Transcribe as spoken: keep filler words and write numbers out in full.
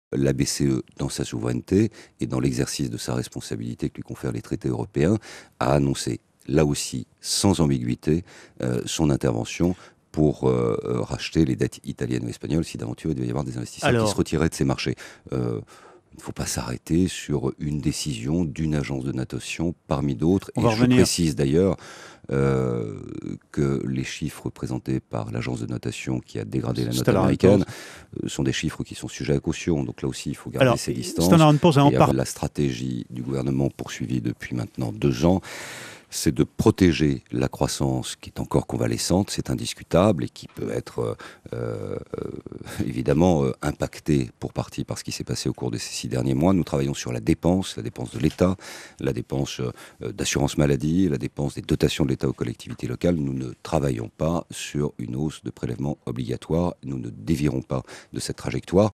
La B C E, dans sa souveraineté et dans l'exercice de sa responsabilité que lui confèrent les traités européens, a annoncé, là aussi, sans ambiguïté, euh, son intervention pour euh, euh, racheter les dettes italiennes ou espagnoles si d'aventure il devait y avoir des investisseurs qui se Alors, retireraient de ces marchés. Euh, il ne faut pas s'arrêter sur une décision d'une agence de notation parmi d'autres. on Et va je revenir. précise d'ailleurs euh, que les chiffres présentés par l'agence de notation qui a dégradé la note Standard and américaine Poor's. euh, sont des chiffres qui sont sujets à caution. Donc là aussi, il faut garder Alors, ses distances. Standard and Poor's a en Et part. la stratégie du gouvernement poursuivie depuis maintenant deux ans, c'est de protéger la croissance qui est encore convalescente, c'est indiscutable, et qui peut être euh, euh, évidemment euh, impactée pour partie par ce qui s'est passé au cours de ces six derniers mois. Nous travaillons sur la dépense, la dépense de l'État, la dépense euh, d'assurance maladie, la dépense des dotations de l'État aux collectivités locales. Nous ne travaillons pas sur une hausse de prélèvements obligatoires, nous ne dévierons pas de cette trajectoire.